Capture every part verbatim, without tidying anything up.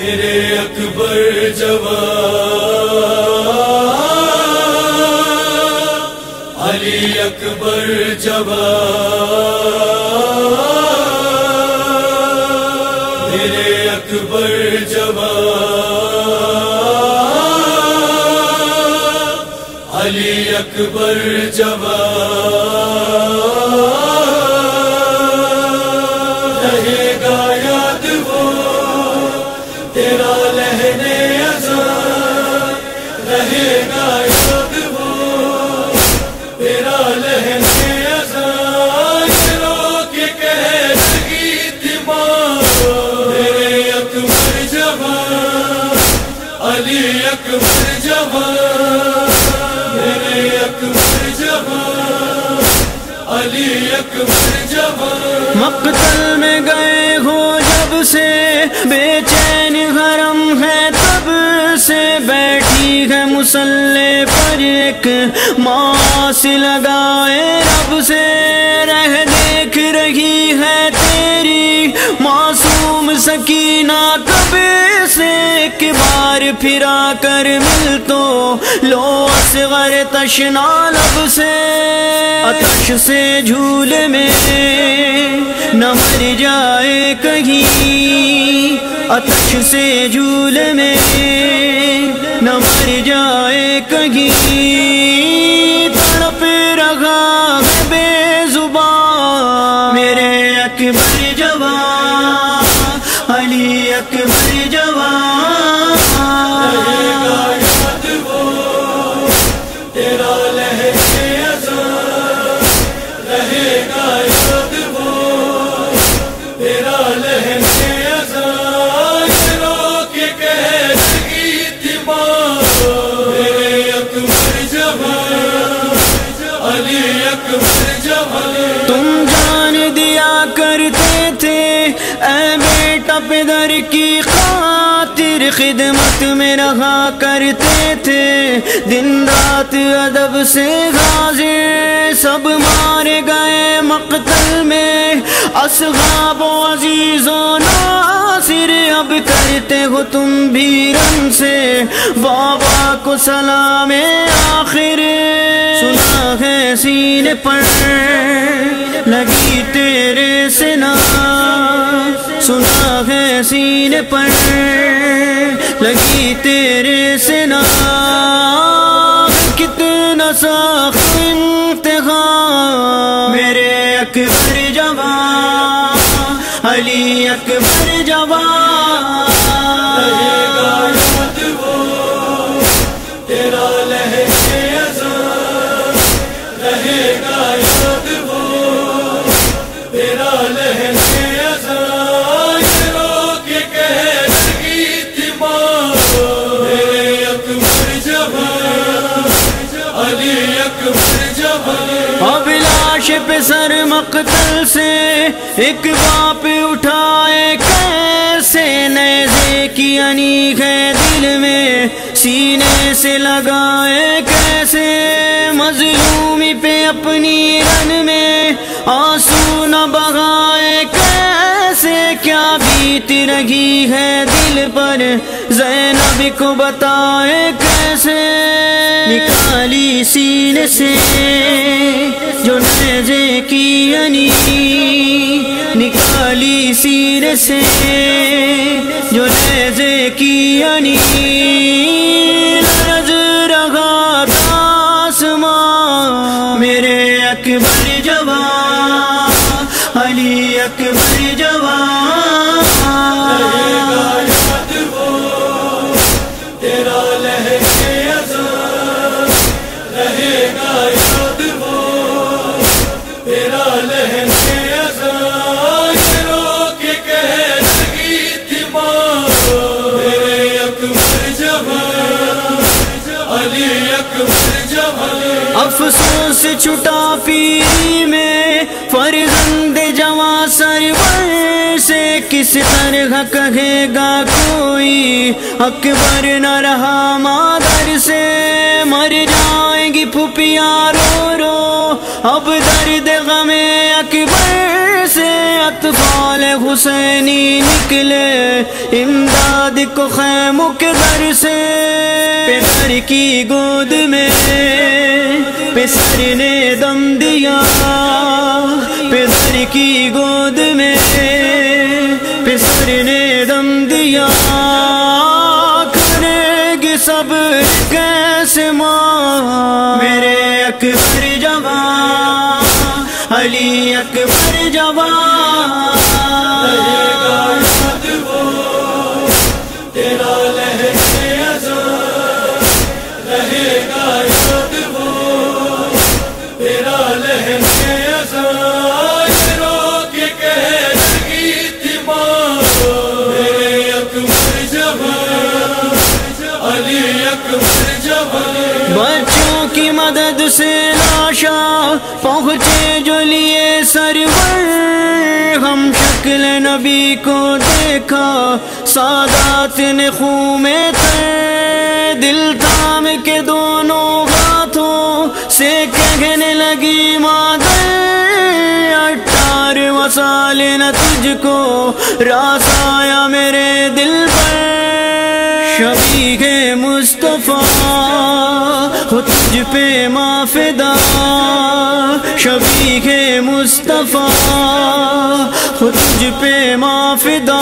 میرے اکبر جوان، علی اکبر جوان، میرے اکبر جوان، علی اکبر جوان، رہے گا یاد وہ تیرا لہنے ازاں، رہے گا یاد وہ تیرا لہنے ازاں، رو کے کہہ لگی تھی ماں میرے اکبر جوان، علی اکبر جوان، میرے اکبر جوان، علی اکبر جوان۔ مقتل میں گئے ہو جب سے بے چین حرم ہے، تب سے بیٹھی ہے مصلی پر ایک ماس لگائے رب سے، رہ دیکھ رہی ہے تیری معصوم سکینہ کب سے، ایک بار پھرا کر مل تو لو اصغر تشنا لب سے، آتش سے جھولے میں نہ مر جائے کہیں، آتش سے جھولے میں نہ مر جائے کہیں، تڑپ رہا ہے بے زبان میرے اکبر جوان، علی اکبر جوان، رہے گا یاد وہ تیرا لہنے ازاں، رہے گا یاد وہ تیرا لہنے ازاں، رو کے کہہ لگی تھی ماں میرے اکبر جوان، علی اکبر جوان۔ تم جان دیا کرتے تھے اے بیٹا پدر کی خاطر، خدمت میں رہا کرتے تھے دن رات ادب سے حاضر، سب مارے گئے مقتل میں اصحاب و عزیز و ناصر، اب کرتے ہو تم بھی رن سے بابا کو سلام آخر، سنا ہے سینے پر لگی تیرے سنا، سنا ہے سینے پر لگی تیرے سنا، کتنا سخت امتحان میرے اکبر جوان، علی اکبر جوان، رہے گا یاد وہ تیرا لہنے ازاں، رہے گا یاد وہ تیرا لہنے ازاں، رو کے کہہ لگی تھی ماں میرے اکبر جوان، علی اکبر جوان۔ اب لاش پہ سر مقتل سے ایک باپ اٹھائے کیسے، نیزے کی انیق ہے دل میں سینے سے لگائے کیسے، مظلومی پہ اپنی رن میں آنسو نہ بہائے کیسے، کیا بیت رہی ہے دل پر زینب کو بتائے کیسے، نکالی سینے سے جو نیزے کی انیق، نکالی سینے سے جو نیزے کی انیق، لرز رہا تھا آسمان میرے اکبر جوان، علی اکبر جوان، رہے گا یاد وہ تیرا لہنے ازاں، رہے گا یاد وہ تیرا لہنے ازاں، رو کے کہہ لگی تھی ماں میرے اکبر جوان، علی اکبر جوان۔ افسوس چھٹا پیری میں فرزند جواں سرور سے، کس طرح کہے گا کوئی اکبر نہ رہا مادر سے، مر جائیں گی پھوپھیاں رو رو اب درد غم اکبر سے، اطفال حسینی نکلے امداد کو خیموں کے در سے، پدر کی گود میں پسر نے دم دیا، پدر کی گود میں پسر نے دم دیا، کرے گی صبر کیسے ماں میرے اکبر جوان، علی اکبر جوان، رہے گا یاد وہ تیرا لہجے ازاں، رہے گا یاد وہ تیرا لہجے ازاں، یہ رو کے کہہ لگی تھی ماں میرے اکبر جوان، علی اکبر جوان۔ بچوں کی مدد سے لاشا پہنچے جو لیے سرور، ہم شکل نبی کو دیکھا سادات نے خوں میں تھے، دل تھام کے دونوں ہاتھوں سے کہنے لگی مادر، اٹھارہ سال نہ تجھ کو راز آیا میرے دل پر، شفیع مصطفیٰ ہو تجھ پہ ماں فدا، شفیع مصطفیٰ ہو تجھ پہ ماں فدا،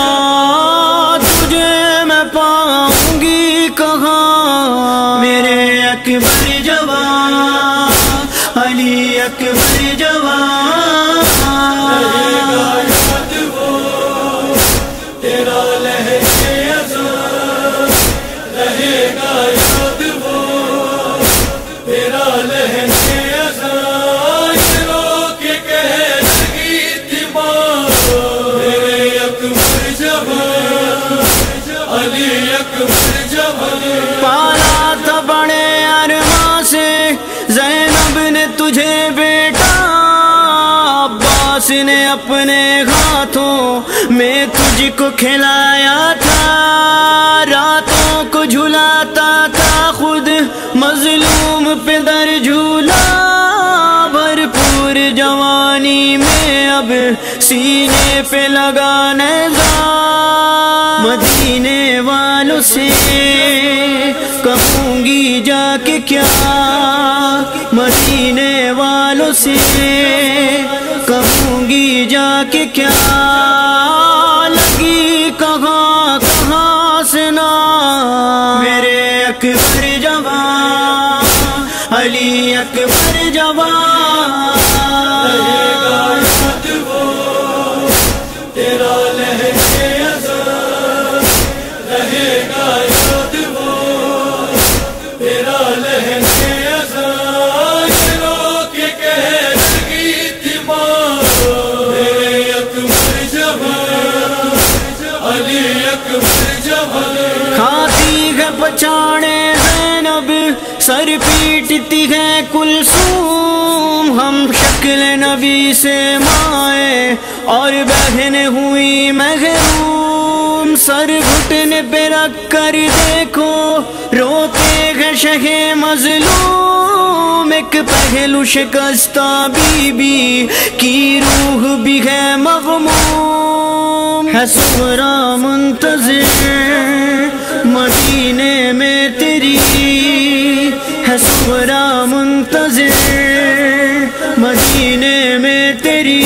تجھے میں پاؤں گی کہاں میرے اکبر جوان، علی اکبر جوان، رہے گا یاد وہ تیرا لہجے ازاں، رہے گا یاد وہ تیرا لہجے ازاں، یہ رو کے کہہ لگی تھی ماں میرے اکبر جوان، علی اکبر جوان۔ پالا تھا بڑے ارماں سے زینب نے تجھے بیٹا، عباس نے اپنے ہاتھوں میں تجھ کو کھلایا تھا، راتوں کو جھلاتا تھا خود مظلوم پہ در جھولا، بھرپور جوانی میں اب سینے پہ لگا نیزہ، مدینے والوں سے کہوں گی جا کے کیا، مدینے والوں سے کہوں گی جا کے کیا، لگی کہاں کہاں سے نا میرے اکبر جوان، علی اکبر جوان، رہے گا یاد وہ تیرا لہجے ازاں، رہے گا یاد وہ تیرا لہجے ازاں، یہ رو کے کہہ لگی تھی ماں میرے اکبر جوان، علی اکبر جوان۔ کھاتی ہے پچھاڑے زینب سر پیٹتی ہے کلثوم، ہم شکل نبی سے مائیں اور بہن ہوئی محروم، سر گھٹنے پہ رکھ کر دیکھو روتے ہیں شہ مظلوم، ایک پہلو شکستہ بی بی کی روح بھی ہے مغموم، ہے سغرا منتظر مدینے میں تیری، ہے سغرا منتظر مدینے میں تیری،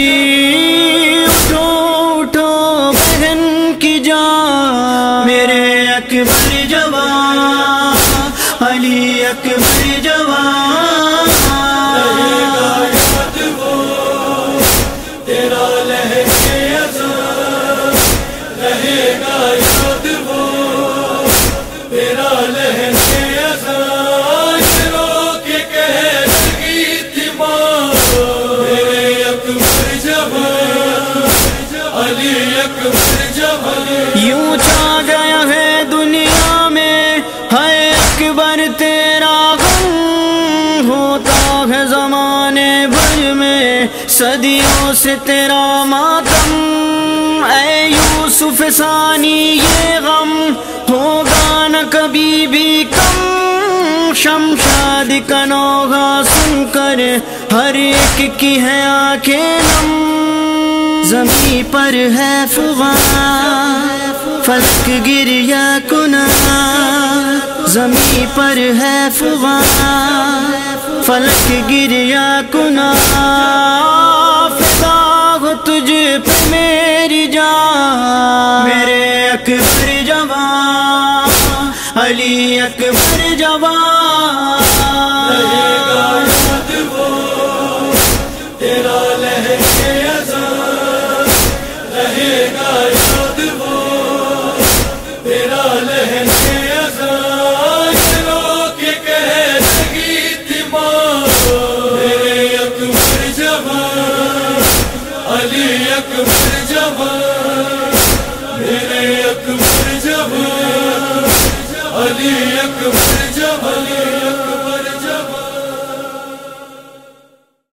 اٹھو اٹھو بہن کی جان میرے اکبر جوان، علی اکبر جوان، رہے گا یاد وہ تیرا لہجے ازاں، رہے گا یاد وہ تیرا لہجے ازاں، یہ رو کے کہہ لگی تھی ماں میرے اکبر جوان، علی اکبر جوان۔ یوں چھا گیا ہے دنیا میں ہے اکبر تیرا غم، ہوتا ہے زمانے بھر میں صدیوں سے تیرا ماتم، اے یوسف ثانی یہ غم ہوگا نہ کبھی بھی کم، شمشاد کا نوغہ سن کر ہر ایک کی ہے آنکھیں نم، زمین پر ہے فغاں فلک گریا کنا، زمین پر ہے فغاں فلک گریا کنا، فدا ہو تجھ پہ میری جان، میرے اکبر جوان علی اکبر جوان، رہے گا یاد وہ تیرا لہجے ازاں، رہے گا یاد وہ تیرا لہجے ازاں، یہ رو کے کہہ لگی تھی ماں، میرے اکبر جوان علی اکبر جوان۔